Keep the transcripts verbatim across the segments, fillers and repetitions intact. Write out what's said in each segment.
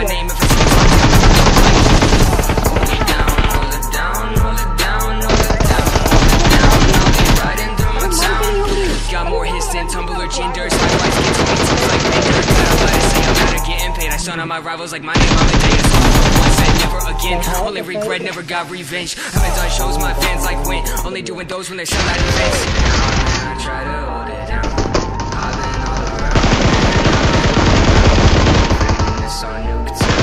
my name if it's hold it down, hold it down, hold it down, hold it down, hold it down. I'll be riding through my town. Got more hits than Tumblr genders. My life gets me tips like Bender. Gotta let it say I'm better getting paid. I stun on my rivals like my name on the day. Once said never again. Only regret, never got revenge. Haven't done shows my fans like when. Only doing those when they sell out events. I try to hold it down. I've been all around. Reminisce on you could tell.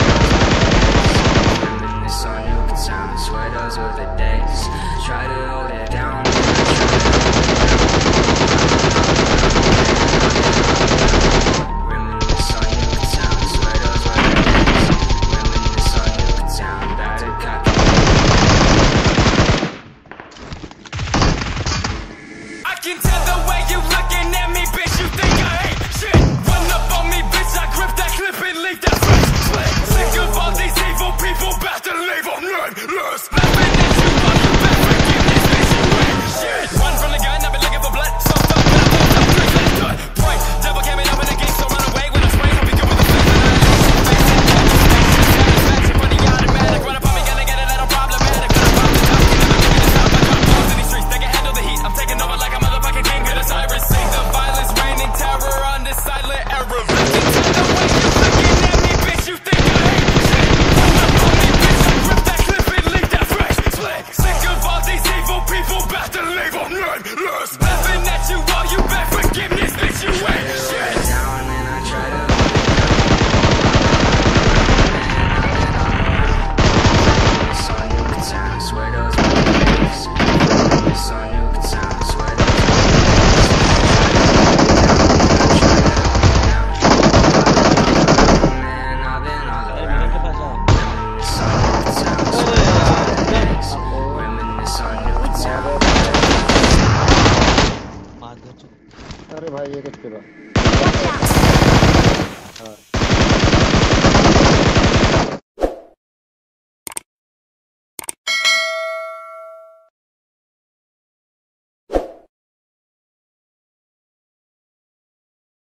Reminisce on you could tell. Swear those were the days. Try to hold it down. अरे भाई ये कितने